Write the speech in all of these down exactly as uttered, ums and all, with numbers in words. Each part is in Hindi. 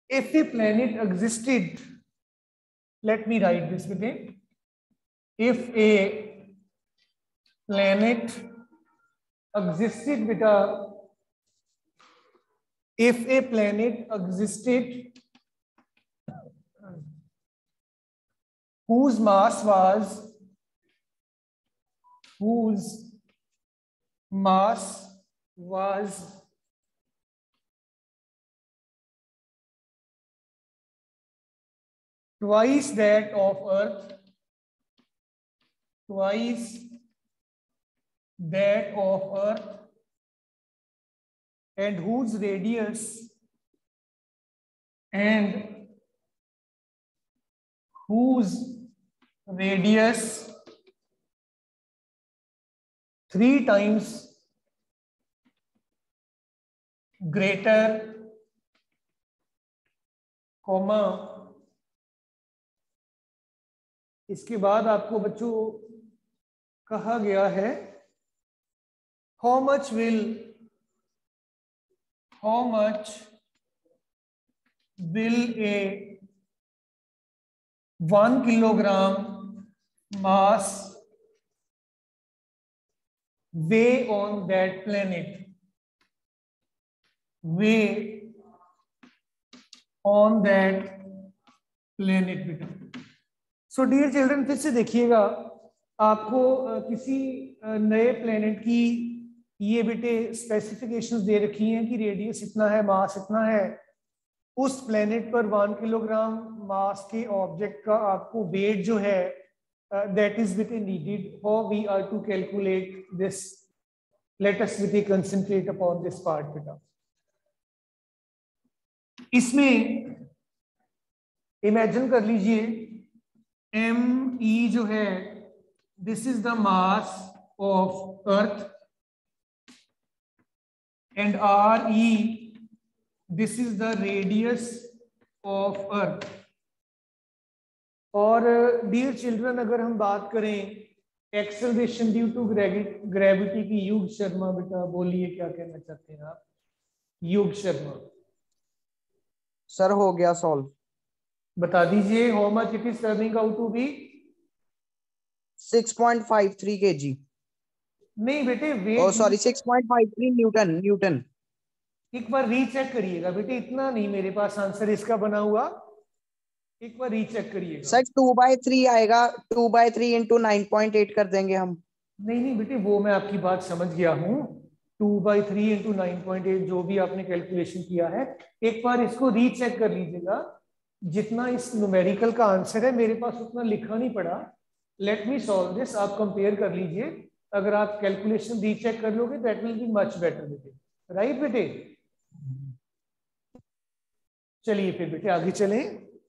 if a planet existed, let me write this with it. If a planet existed beta, if a planet existed whose mass was whose mass was twice that of Earth, twice that of Earth, and whose radius and whose radius three times greater, comma, इसके बाद आपको बच्चों कहा गया है how much will how much will a one kilogram mass weigh on that planet, weigh on that planet बेटा. सो डियर चिल्ड्रन, फिर से देखिएगा, आपको किसी नए प्लेनेट की ये बेटे स्पेसिफिकेशंस दे रखी हैं कि रेडियस इतना है, मास इतना है. उस प्लेनेट पर वन किलोग्राम मास के ऑब्जेक्ट का आपको वेट जो है दैट इज बेटे needed. How we are to calculate this? Let us बेटे कंसंट्रेट अपॉन दिस पार्ट बेटा. इसमें इमेजिन कर लीजिए एम ई जो है this is the mass of earth and R E this is the radius of earth. और डियर चिल्ड्रन, अगर हम बात करें एक्सेलरेशन ड्यू टू ग्रेविटी की, युग शर्मा बेटा बोलिए क्या कहना चाहते हैं आप? युग शर्मा सर हो गया सॉल्व. बता दीजिए how much it is turning out to be? Six point five three KG. नहीं बेटे weight, oh sorry six point five three newton. Newton एक बार रीचेक करिएगा बेटे, इतना नहीं मेरे पास आंसर इसका बना हुआ, एक बार रीचेक करिएगा. सर टू बाई थ्री आएगा, two by three into nine point eight कर देंगे हम. नहीं नहीं बेटे, वो मैं आपकी बात समझ गया हूँ. Two by three into nine point eight जो भी आपने कैलकुलेशन किया है, एक बार इसको रीचेक कर लीजिएगा. जितना इस न्यूमेरिकल का आंसर है मेरे पास उतना लिखा नहीं पड़ा. लेट मी सॉल्व दिस, आप कंपेयर कर लीजिए. अगर आप कैलकुलेशन रीचेक कर लोगे that will be much better बेटे. राइट बेटे? चलिए फिर बेटे आगे चलें.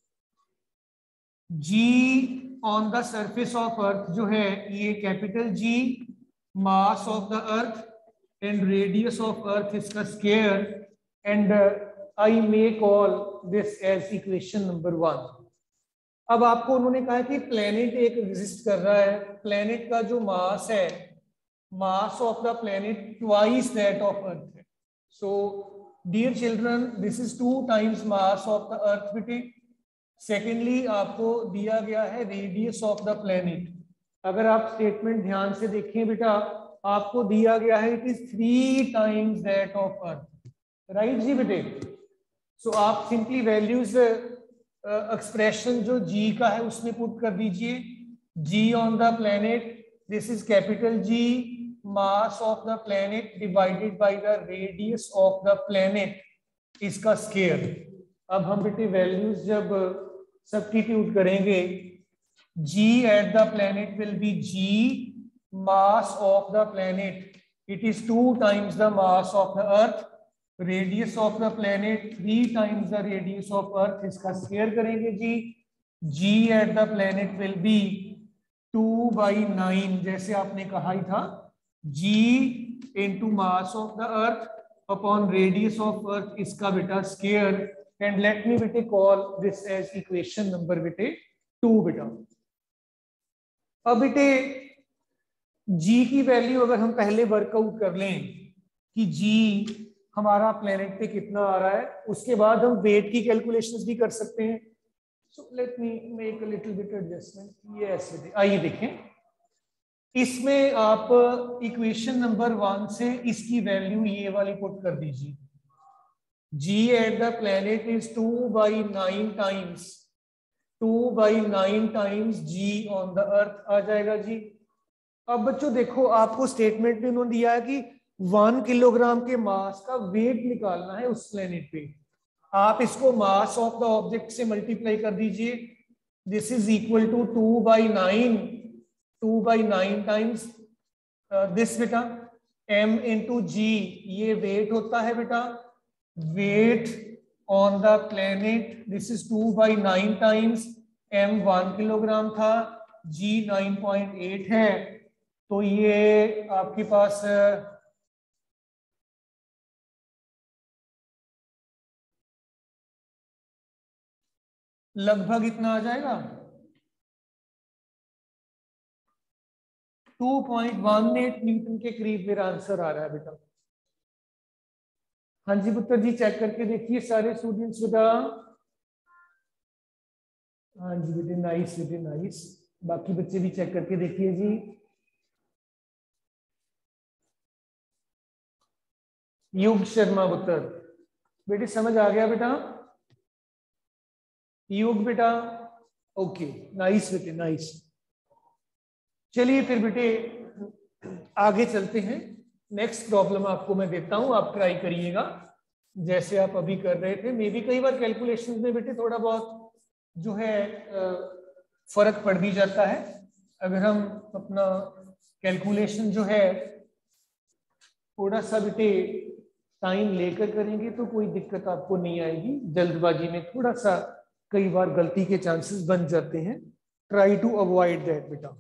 G on the surface of earth जो है ये capital G mass of the earth and radius of earth इसका square, and I may call this as equation number one. अब आपको उन्होंने कहा कि प्लेनेट एक एग्जिस्ट कर रहा है. प्लेनेट का जो मास है, mass of the planet twice that of earth है. So dear children, this is two times mass of the earth बेटे. सेकेंडली आपको दिया गया है रेडियस ऑफ द प्लेनेट. अगर आप स्टेटमेंट ध्यान से देखें बेटा, आपको दिया गया है it is three times that of earth. Right जी बेटे? सो आप सिंपली वैल्यूज एक्सप्रेशन जो जी का है उसमें पुट कर दीजिए. G on the planet, this is capital G mass of the planet divided by the radius of the planet, इसका स्क्वायर. अब हम बेटे वैल्यूज जब सब्स्टिट्यूट करेंगे, g at the planet will be g mass of the planet, it is two times the mass of the earth. radius of the planet three times the radius of earth, इसका स्क्वायर करेंगे जी. g at the planet will be two by nine, जैसे आपने कहा ही था, g into mass of the earth upon radius of earth, इसका बेटा स्क्वायर. and let me बेटे call this as equation number बेटे टू बेटा. अब बेटे g की वैल्यू अगर हम पहले वर्कआउट कर लें कि g हमारा प्लेनेट पे कितना आ रहा है, उसके बाद हम वेट की कैलकुलेशंस भी कर सकते हैं। So let me make a little bit adjustment. ये ऐसे आइए देखें, इसमें आप इक्वेशन नंबर वन से इसकी वैल्यू ये वाली पुट कर दीजिए। G at the planet is two by nine times two by nine times G on the earth आ जाएगा जी। अब बच्चों देखो, आपको स्टेटमेंट में उन्होंने दिया है कि वन किलोग्राम के मास का वेट निकालना है उस प्लेनेट पे। आप इसको मास ऑफ द ऑब्जेक्ट से मल्टीप्लाई कर दीजिए। This is equal to two by nine two by nine times this बेटा m इंटू जी, ये वेट होता है बेटा, weight on the planet. This is two by nine times m one kilogram था, g नाइन पॉइंट एट है, तो ये आपके पास लगभग इतना आ जाएगा, two point one eight newton के करीब मेरा आंसर आ रहा है बेटा। हाँ जी पुत्र जी, चेक करके देखिए सारे स्टूडेंट्स बेटा। हाँ जी बेटे, नाइस बेटे नाइस। बाकी बच्चे भी चेक करके देखिए जी। युग शर्मा पुत्र, बेटे समझ आ गया बेटा? युग बेटा, ओके नाइस बेटे नाइस। चलिए फिर बेटे आगे चलते हैं। नेक्स्ट प्रॉब्लम आपको मैं देता हूं, आप ट्राई करिएगा जैसे आप अभी कर रहे थे। मे भी कई बार कैलकुलेशन में बेटे थोड़ा बहुत जो है फर्क पड़ भी जाता है। अगर हम अपना कैलकुलेशन जो है थोड़ा सा बेटे टाइम लेकर करेंगे तो कोई दिक्कत आपको नहीं आएगी। जल्दबाजी में थोड़ा सा कई बार गलती के चांसेस बन जाते हैं। ट्राई टू अवॉइड दैट बेटा।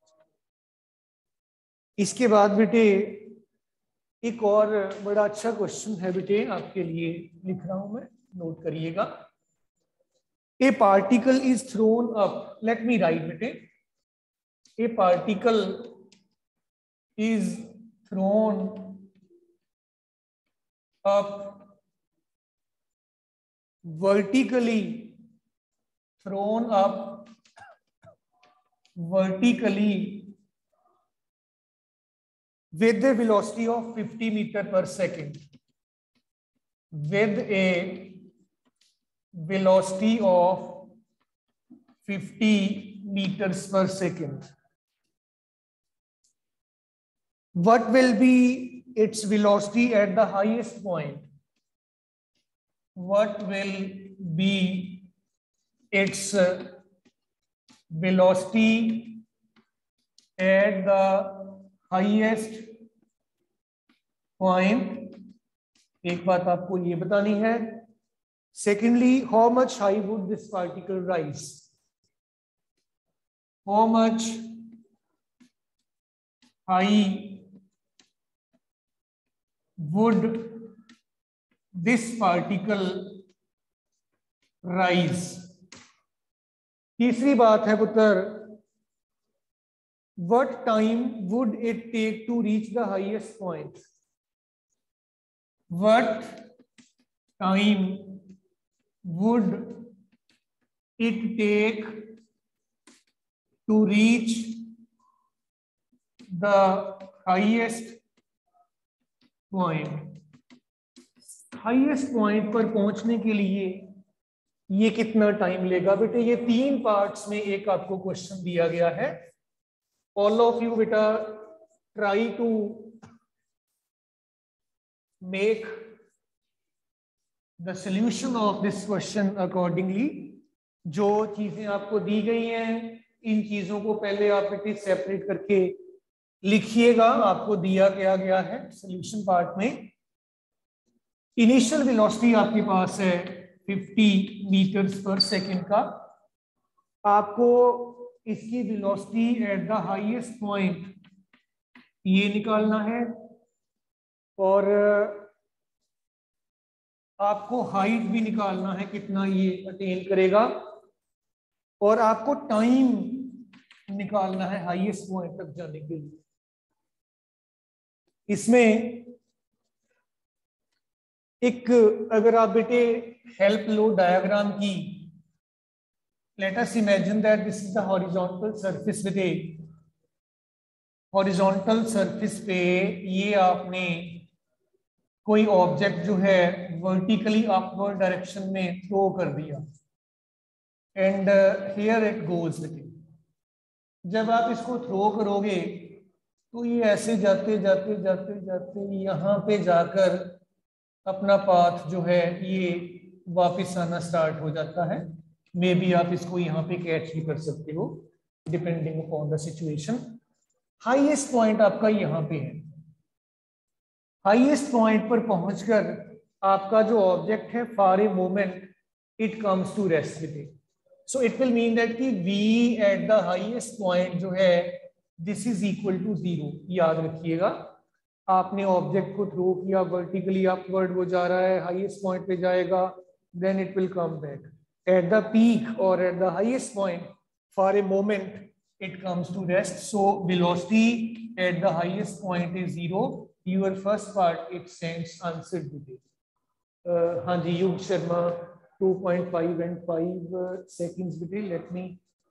इसके बाद बेटे एक और बड़ा अच्छा क्वेश्चन है बेटे, आपके लिए लिख रहा हूं मैं, नोट करिएगा। A particle is thrown up, let me write बेटे, a particle is thrown up vertically thrown up vertically with a velocity of fifty meter per second, with a velocity of fifty meters per second. What will be its velocity at the highest point? What will be its velocity at the highest point? एक बात आपको ये बतानी है। Secondly, how much high would this particle rise? How much high would this particle rise? तीसरी बात है पुत्र, what time would it take to reach the highest point? What time would it take to reach the highest point? Highest point पर पहुंचने के लिए ये कितना टाइम लेगा बेटे? ये तीन पार्ट्स में एक आपको क्वेश्चन दिया गया है। ऑल ऑफ यू बेटा try to make the solution of this question accordingly. जो चीजें आपको दी गई हैं इन चीजों को पहले आप बेटे सेपरेट करके लिखिएगा। आपको दिया क्या गया है सॉल्यूशन पार्ट में। इनिशियल वेलोसिटी आपके पास है फिफ्टी मीटर्स पर सेकेंड का। आपको इसकी velocity at the highest point ये निकालना है, और आपको हाइट भी निकालना है कितना ये अटेन करेगा, और आपको टाइम निकालना है हाईएस्ट पॉइंट तक जाने के लिए। इसमें एक अगर आप बेटे हेल्प लो डायग्राम की, let us imagine that this is the horizontal surface बेटे। हॉरिजॉन्टल सरफेस पे ये आपने कोई ऑब्जेक्ट जो है वर्टिकली अपवर्ड डायरेक्शन में थ्रो कर दिया एंड हियर इट गोज बेटे। जब आप इसको थ्रो करोगे तो ये ऐसे जाते जाते जाते जाते यहाँ पे जाकर अपना पाथ जो है ये वापस आना स्टार्ट हो जाता है। मे बी आप इसको यहाँ पे कैच भी कर सकते हो depending upon the situation. Highest point आपका यहाँ पे है। हाईएस्ट पॉइंट पर पहुंचकर आपका जो ऑब्जेक्ट है for a moment it comes to rest with it. So it will mean that कि v at the highest point जो है this is equal to zero. याद रखिएगा, आपने ऑब्जेक्ट को थ्रो किया वर्टिकली अपवर्ड, वो जा रहा है हाईएस्ट पॉइंट पे जाएगा, then it will come back at the peak और at the highest point for a moment it comes to rest. So velocity at the highest point is zero. Your first part it sends answered with it. uh, हाँ जी Yug Sharma two point five and five uh, seconds बेटे। लेट मी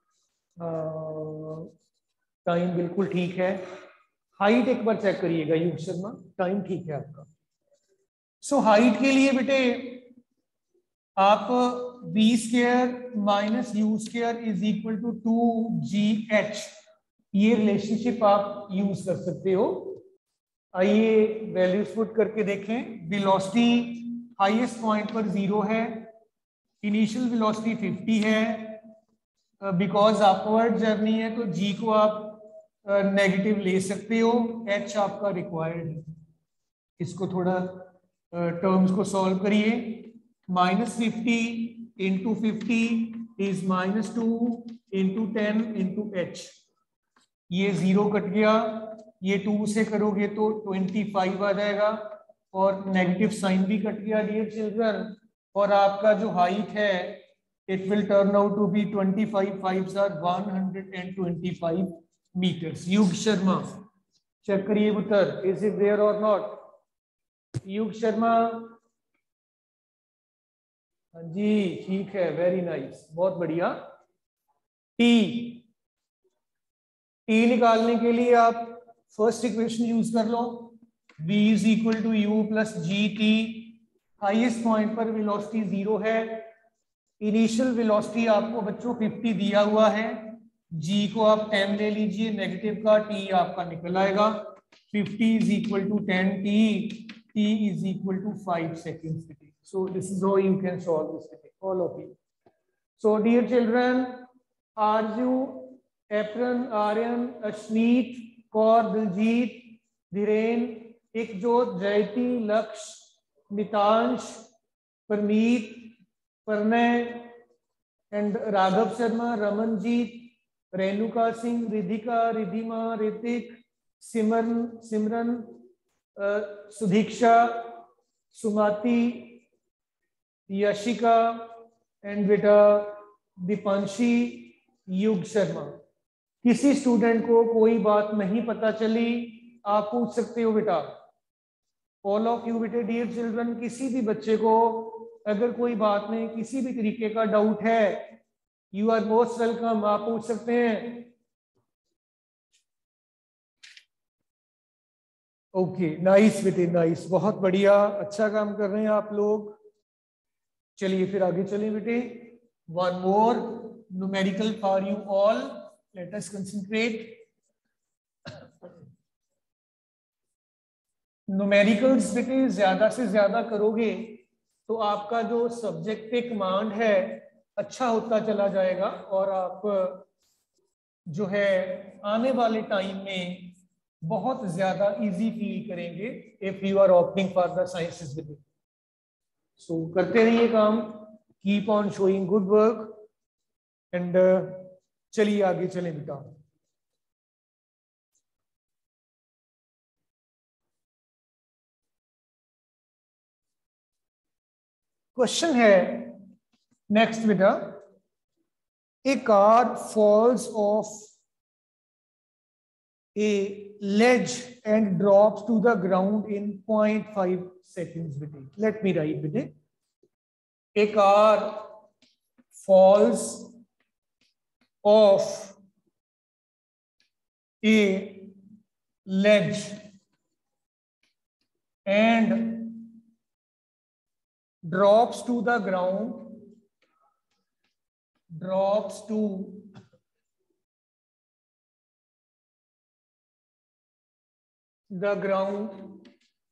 टाइम बिल्कुल ठीक है। हाइट एक बार चेक करिएगा युग शर्मा, टाइम ठीक है आपका। सो so, हाइट के लिए बेटे आप v square minus u square is equal to two g h, ये रिलेशनशिप आप यूज कर सकते हो। आइए वैल्यूज पुट करके देखें। वेलोसिटी हाईएस्ट पॉइंट पर जीरो है, इनिशियल वेलोसिटी फिफ्टी है, बिकॉज अपवर्ड जर्नी है तो जी को आप नेगेटिव uh, ले सकते हो, एच आपका रिक्वायर्ड है। इसको थोड़ा टर्म्स uh, को सॉल्व करिए। Minus fifty into fifty is minus two into ten into h, ये जीरो कट गया, ये टू से करोगे तो ट्वेंटी फाइव आ जाएगा और नेगेटिव साइन भी कट गया डियर चिल्ड्रन। और आपका जो हाइट है it will turn out to be twenty five fives are one hundred twenty five metres. Yug Sharma check करिए उत्तर, इज इट देयर और नॉट? युग शर्मा हाँ जी ठीक है, वेरी नाइस, बहुत बढ़िया। टी टी निकालने के लिए आप फर्स्ट इक्वेशन यूज कर लो, v is equal to u plus g t. Highest point पर वेलोसिटी जीरो है, इनिशियल वेलोसिटी आपको बच्चों फिफ्टी दिया हुआ है, g को आप टेन ले लीजिए नेगेटिव का, t आपका निकल आएगा fifty is equal to ten t, t is equal to five seconds. So this is how you can solve this, all of you. So dear children, Arju, Apron, Aryan, Ashneet, Kaur, Diljit, Dhiren, Ikjot, Jayati, Laksh, Mitansh, Parneet, Parnay, and Raghav Sharma, Ramanjeet, Renuka Singh, Ridhika, Ridhima, Ritik, Simran, Simran, uh, Sudhiksha, Sumati, Yashika and बेटा दीपांशी, युग शर्मा। किसी स्टूडेंट को कोई बात नहीं पता चली आप पूछ सकते हो बेटा, ऑल ऑफ यू बेटे डियर चिल्ड्रन, किसी भी बच्चे को अगर कोई बात में किसी भी तरीके का डाउट है यू आर मोस्ट वेलकम, आप पूछ सकते हैं। ओके नाइस बेटे नाइस, बहुत बढ़िया, अच्छा काम कर रहे हैं आप लोग। चलिए फिर आगे चलें बेटे। One more numerical for you all, let us concentrate. Numericals बेटे ज्यादा से ज्यादा करोगे तो आपका जो सब्जेक्टिव कमांड है अच्छा होता चला जाएगा और आप जो है आने वाले टाइम में बहुत ज्यादा इजी फील करेंगे if you are opting for the sciences बेटे। सो so, करते रहिए काम, keep on showing good work and चलिए आगे चलें बेटा। क्वेश्चन है नेक्स्ट बेटा, a car falls off a ledge and drops to the ground in zero point five seconds. Let me write with it. A car falls off a ledge and drops to the ground, drops to the ground,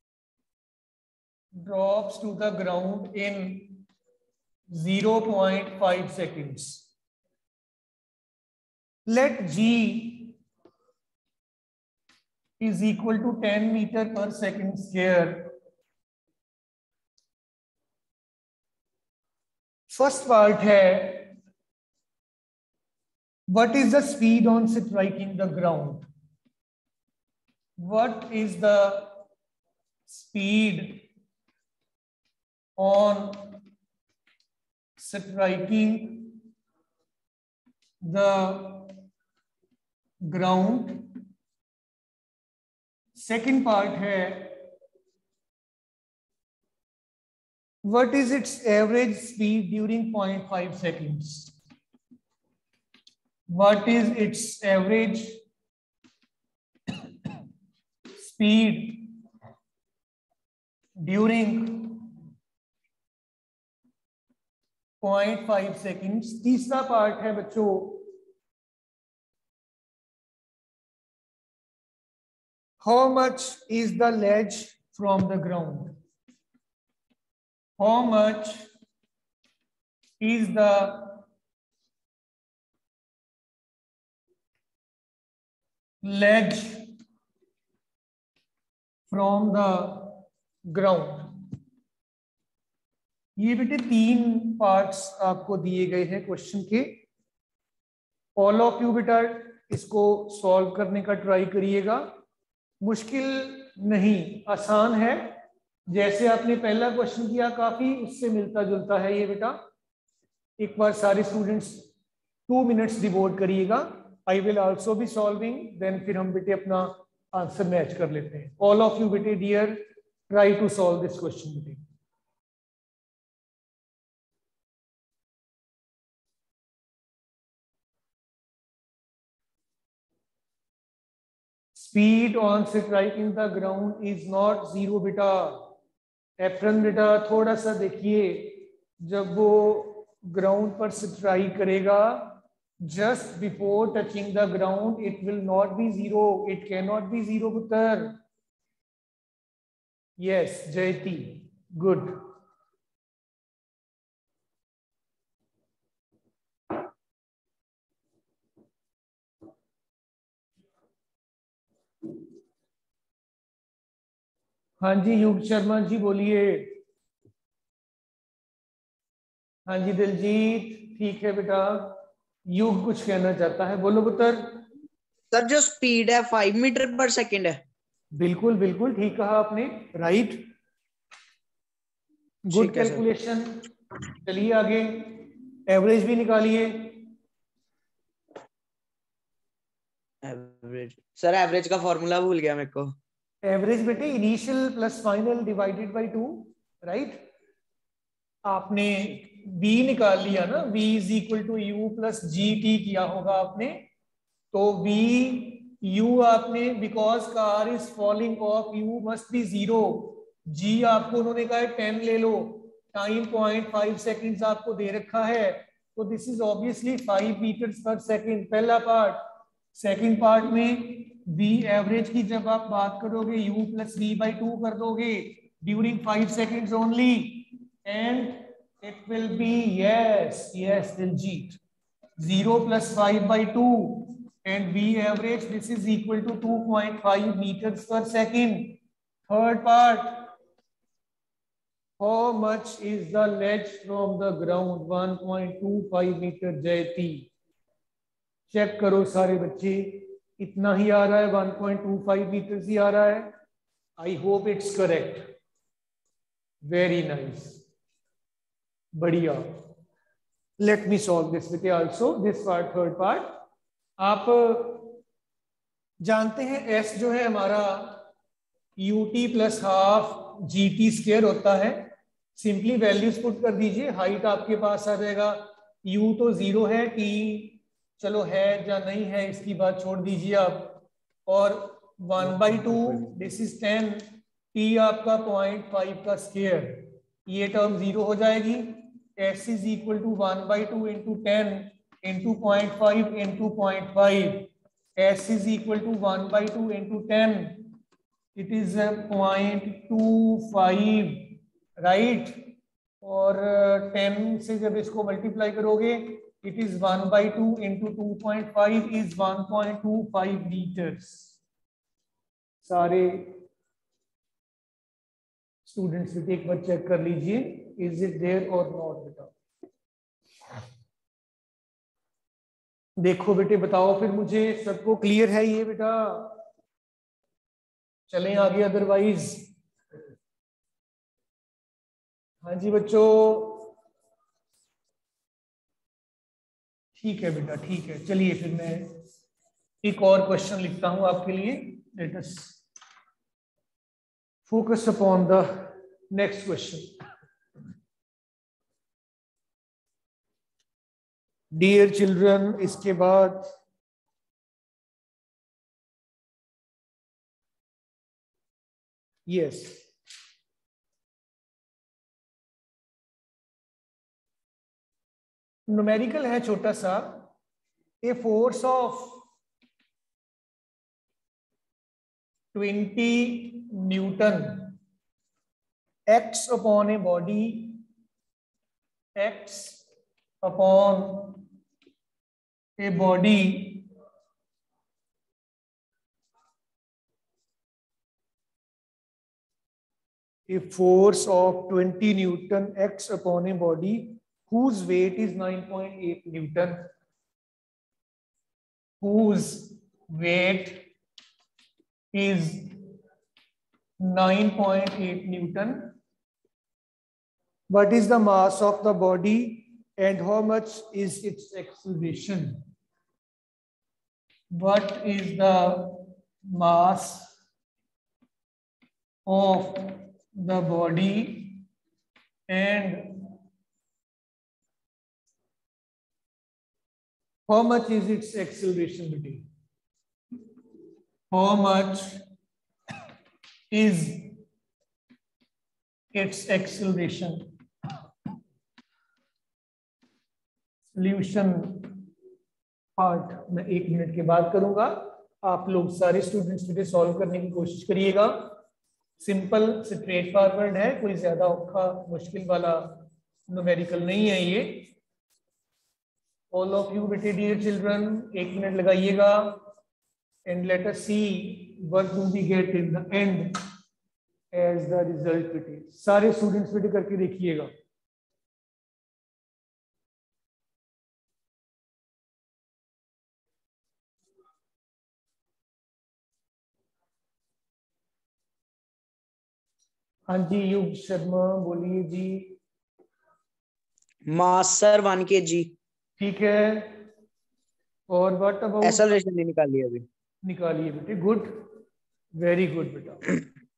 drops to the ground in zero point five seconds. Let G is equal to ten meter per second square. First part है, what is the speed on striking the ground? What is the speed on striking the ground? Second part है, what is its average speed during zero point five seconds? What is its average speed during zero point five seconds? तीसरा पार्ट है बच्चों, how much is the ledge from the ground? How much is the ledge from the ground? ये बेटे तीन पार्ट्स आपको दिए गए हैं क्वेश्चन के. ऑल ऑफ यू बेटा इसको सॉल्व करने का ट्राई करिएगा. मुश्किल नहीं, आसान है. जैसे आपने पहला क्वेश्चन किया काफी उससे मिलता जुलता है ये बेटा. एक बार सारे स्टूडेंट्स टू मिनट्स डिवोट करिएगा. I will also be solving, then फिर हम बेटे अपना आंसर मैच कर लेते हैं. ऑल ऑफ यू बेटे dear try to solve this question बेटे. Speed on striking the ground is not zero बेटा. एप्रन बेटा थोड़ा सा देखिए, जब वो ग्राउंड पर स्ट्राइक करेगा, just before touching the ground it will not be zero. It cannot be zero पुत्र. Yes Jayati, good. हाँ जी युग शर्मा जी बोलिए. हाँ जी दिलजीत, ठीक है बेटा. युग कुछ कहना चाहता है, बोलो पुत्र. सर जो स्पीड है फाइव मीटर पर सेकंड है. बिल्कुल बिल्कुल ठीक कहा आपने, राइट. Good calculation. चलिए आगे, एवरेज भी निकालिए. एवरेज सर, एवरेज का फॉर्मूला भूल गया मेरे को. एवरेज बेटे initial plus final divided by two, right. आपने v निकाल लिया ना, v is equal to u plus g t किया होगा आपने. तो v u आपने, because car is falling off, u must be zero. g आपको उन्होंने कहा है टेन ले लो. टाइम पॉइंट फाइव सेकेंड्स आपको दे रखा है, तो this is obviously five metres per second. पहला पार्ट. सेकेंड पार्ट में v एवरेज की जब आप बात करोगे u plus v by two कर दोगे during five seconds only, and it will be yes yes Diljit zero plus five by two, and v average this is equal to two point five meters per second. Third part, how much is the ledge from the ground? one point two five meter. Jayati check करो सारे बच्चे, इतना ही आ रहा है, one point two five meters ही आ रहा है. I hope it's correct. Very nice. बढ़िया. Let me solve this with also this part. Third part, आप जानते हैं एस जो है हमारा U T plus half G T square होता है। सिंपली वैल्यूज पुट कर दीजिए, हाइट आपके पास आ जाएगा। यू तो जीरो है, टी चलो है या नहीं है इसकी बात छोड़ दीजिए आप, और one by two this is ten, T आपका पॉइंट फाइव का स्क्वायर, ये टर्म जीरो हो जाएगी। S is equal to one by two into ten into point five into point five, S is equal to one by two into ten, it is point two five right, और टेन से जब इसको मल्टीप्लाई करोगे it is one by two into two point five is one point two five metres. सारे स्टूडेंट्स बेटे एक बार चेक कर लीजिए, इज इट देयर और नॉट बेटा। देखो बेटे बताओ फिर मुझे, सबको क्लियर है ये बेटा? चलें आगे, अदरवाइज हाँ जी बच्चों, ठीक है बेटा ठीक है। चलिए फिर मैं एक और क्वेश्चन लिखता हूं आपके लिए। Let us focus upon the next question. Dear children, इसके बाद यस yes. न्यूमेरिकल है छोटा सा। A force of twenty newton acts upon a body, acts upon a body a force of twenty newton acts upon a body whose weight is nine point eight newton, whose weight is nine point eight newton. What is the mass of the body and how much is its acceleration? What is the mass of the body and how much is its acceleration? How much is its acceleration? Solution part मैं एक मिनट के बाद करूंगा। आप लोग सारे स्टूडेंट्स बेटे सॉल्व करने की कोशिश करिएगा। सिंपल स्ट्रेट फॉरवर्ड है, कोई ज्यादा औखा मुश्किल वाला न्यूमेरिकल नहीं है ये। ऑल ऑफ यू बेटे डियर चिल्ड्रन एक मिनट लगाइएगा and let us see what do we get in the end as the result बेटे। सारे स्टूडेंट्स बेटे करके देखिएगा। हाँ जी युग शर्मा बोलिए जी। मास सर वन के जी। ठीक है, और व्हाट अबाउट एक्सेलरेशन नहीं निकाली अभी? निकालिए बेटे, गुड, वेरी गुड बेटा।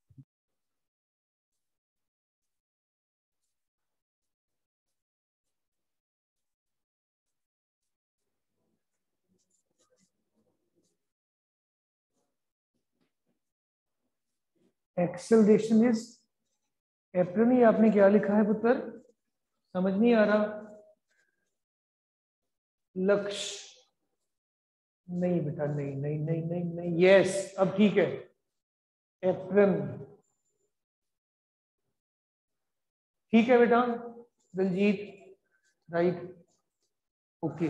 एक्सेलरेशन इज एप्रन, ही आपने क्या लिखा है पुत्र? समझ नहीं आ रहा। लक्ष्य नहीं बेटा, नहीं नहीं नहीं नहीं नहीं, यस अब ठीक है। एप्रन ठीक है बेटा। Diljit right, okay.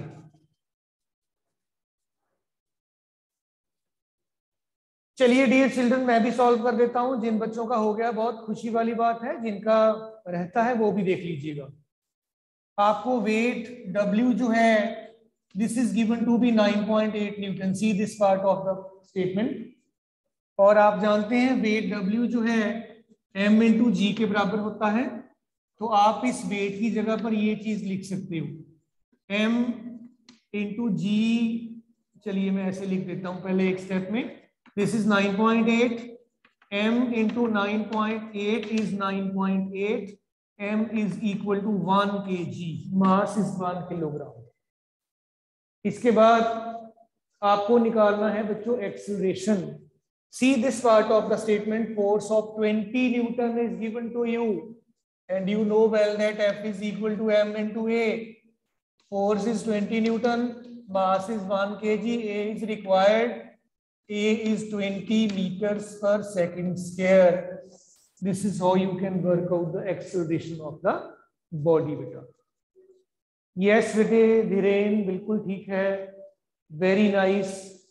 चलिए डियर चिल्ड्रन मैं भी सॉल्व कर देता हूं। जिन बच्चों का हो गया बहुत खुशी वाली बात है, जिनका रहता है वो भी देख लीजिएगा। आपको वेट W जो है this is given to be nine point eight newton, see this part of the statement. और आप जानते हैं वेट W जो है m इंटू जी के बराबर होता है। तो आप इस वेट की जगह पर ये चीज लिख सकते हो m इंटू जी। चलिए मैं ऐसे लिख देता हूं पहले एक स्टेप में, This is nine point eight. M into nine point eight is nine point eight. M is equal to one kg. Mass is one kilogram. इसके बाद आपको निकालना है बच्चों acceleration. See this part of the statement. Force of twenty Newton is given to you, and you know well that F is equal to M into A. Force is twenty Newton. Mass is one kg. A is required. A is twenty meters per second square. This is how you can work out the acceleration of the body beta. Yes बेटे धीरेन बिल्कुल ठीक है. Very nice.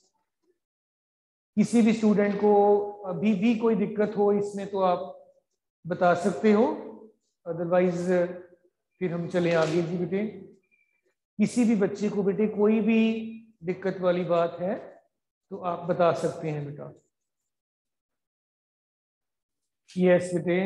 किसी भी स्टूडेंट को अभी भी कोई दिक्कत हो इसमें तो आप बता सकते हो, अदरवाइज फिर हम चले आगे जी बेटे. किसी भी बच्चे को बेटे कोई भी दिक्कत वाली बात है तो आप बता सकते हैं बेटा. यस बेटे.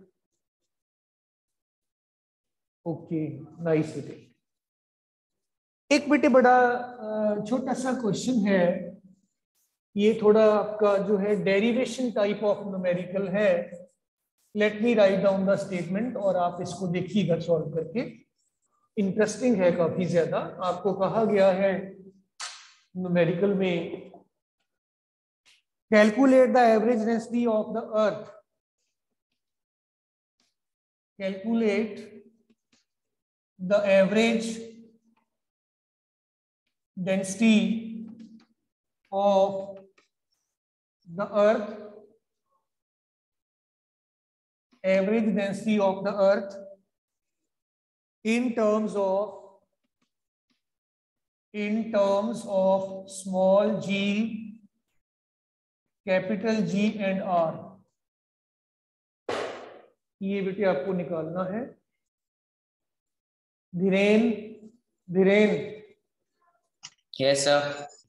ओके नाइस बेटे. एक बेटे बड़ा छोटा सा क्वेश्चन है, ये थोड़ा आपका जो है डेरिवेशन टाइप ऑफ न्यूमेरिकल है. Let me write down the statement और आप इसको देखिएगा सॉल्व करके. इंटरेस्टिंग है काफी ज्यादा. आपको कहा गया है न्यूमेरिकल में calculate the average density of the earth. Calculate the average density of the earth. Average density of the earth in terms of in terms of small g, capital G and R. ये बेटे आपको निकालना है. धीरेन धीरेन. Yes sir.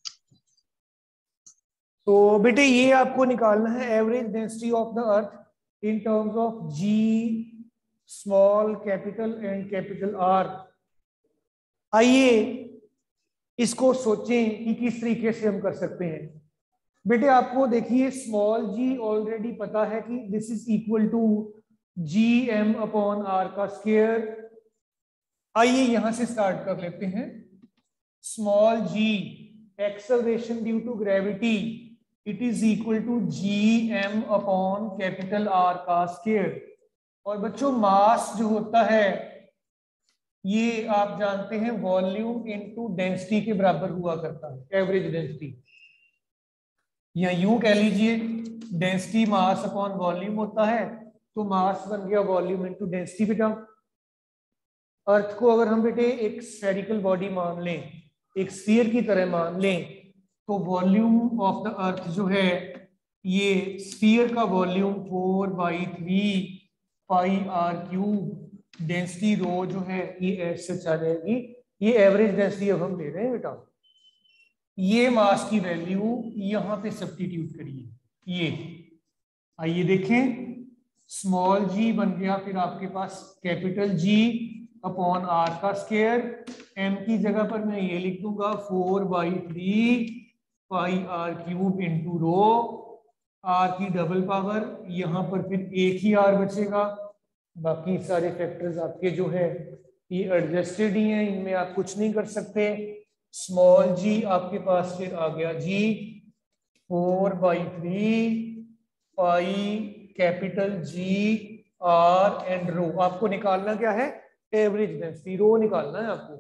तो बेटे ये आपको निकालना है average density of the earth in terms of G small capital and capital R. आइए इसको सोचें कि किस तरीके से हम कर सकते हैं. बेटे आपको देखिए स्मॉल जी ऑलरेडी पता है कि this is equal to G M upon R का स्क्वायर. आइए यहां से स्टार्ट कर लेते हैं. Small G acceleration due to gravity, it is equal to G M upon capital R का स्क्वायर. और बच्चों मास जो होता है ये आप जानते हैं वॉल्यूम इनटू डेंसिटी के बराबर हुआ करता है. एवरेज डेंसिटी या यूं कह लीजिए डेंसिटी मास अपॉन वॉल्यूम होता है, तो मास बन गया वॉल्यूम इनटू डेंसिटी बेटा. अर्थ को अगर हम बेटे एक स्फेरिकल बॉडी मान लें, एक स्फीयर की तरह मान लें, तो वॉल्यूम ऑफ द अर्थ जो है ये स्फीयर का volume four by three pi R cube. Density rho जो है ये ऐसे आ जाएगी. ये एवरेज डेंसिटी अब हम ले रहे हैं बेटा. ये मास की वैल्यू यहां पे सब्स्टिट्यूट करिए. ये आइए देखें स्मॉल जी बन गया फिर आपके पास कैपिटल जी अपॉन आर का स्क्वायर. एम की जगह पर मैं ये लिख दूंगा four by three pi R cube into rho. R की डबल पावर, यहाँ पर फिर एक ही आर बचेगा. बाकी सारे फैक्टर्स आपके जो है ये एडजस्टेड ही हैं, इनमें आप कुछ नहीं कर सकते. स्मॉल जी आपके पास फिर आ गया G four by three pi capital G R and rho. आपको निकालना क्या है? Average density. रो निकालना है आपको.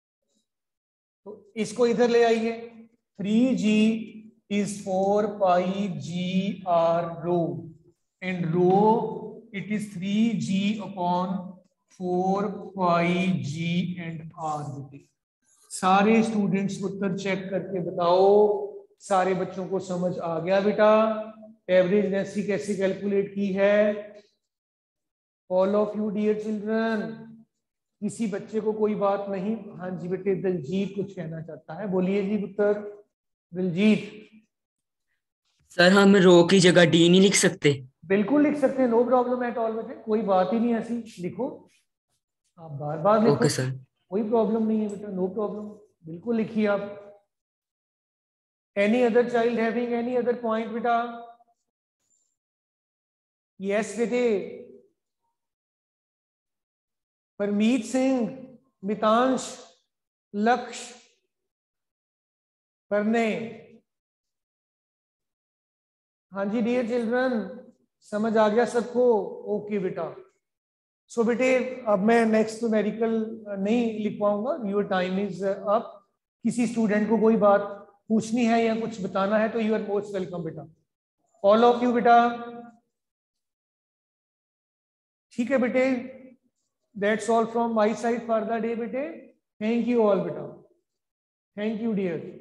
तो इसको इधर ले आइए. Three G is four pi G R rho and rho it is three G upon four pi G and R. सारे स्टूडेंट्स उत्तर चेक करके बताओ सारे बच्चों को समझ आ गया बेटा एवरेज डेंसिटी कैसे कैलकुलेट की है? All of you dear children, किसी बच्चे को कोई बात नहीं? हाँ जी बेटे, दिलजीत कुछ कहना चाहता है, बोलिए जी पुत्र दिलजीत। सर हम रो की जगह डी नहीं लिख सकते? बिल्कुल लिख सकते हैं, नो प्रॉब्लम एट ऑल बेटे, कोई बात ही नहीं ऐसी, लिखो आप बार बार लिखो। ओके सर, कोई प्रॉब्लम नहीं है बेटा, नो प्रॉब्लम, बिल्कुल लिखिए आप। Any other child having any other point, beta? Yes, bete. Parmeet Singh, Mitansh, लक्ष्य, करने। हाँ जी डियर चिल्ड्रन, समझ आ गया सबको? ओके बेटा। सो बेटे अब मैं नेक्स्ट न्यूमेरिकल नहीं लिख पाऊंगा, योर टाइम इज अप। किसी स्टूडेंट को कोई बात पूछनी है या कुछ बताना है तो यू आर मोस्ट वेलकम बेटा, ऑल ऑफ यू बेटा। ठीक है बेटे, that's all from my side for the day बेटे। थैंक यू ऑल बेटा, थैंक यू डियर।